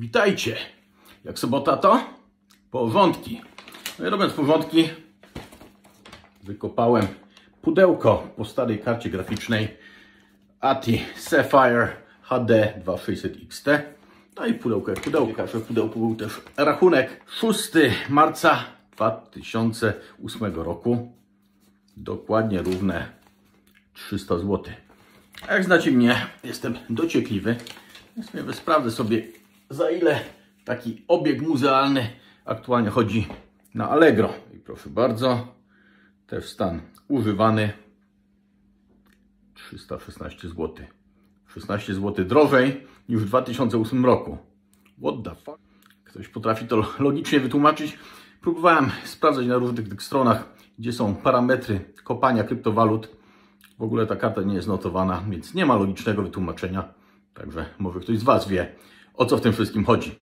Witajcie! Jak sobota to? Porządki. No i robiąc porządki, wykopałem pudełko po starej karcie graficznej ATI Sapphire HD 2600 XT. No i pudełko jak pudełko. W pudełku był też rachunek 6 marca 2008 roku. Dokładnie równe 300 zł. A jak znacie mnie, jestem dociekliwy. Więc sprawdzę sobie, za ile taki obieg muzealny aktualnie chodzi na Allegro. I proszę bardzo, też stan używany 316 zł. 16 zł drożej niż w 2008 roku. What the fuck? Ktoś potrafi to logicznie wytłumaczyć? Próbowałem sprawdzać na różnych tych stronach, gdzie są parametry kopania kryptowalut. W ogóle ta karta nie jest notowana, więc nie ma logicznego wytłumaczenia. Także może ktoś z Was wie, o co w tym wszystkim chodzi.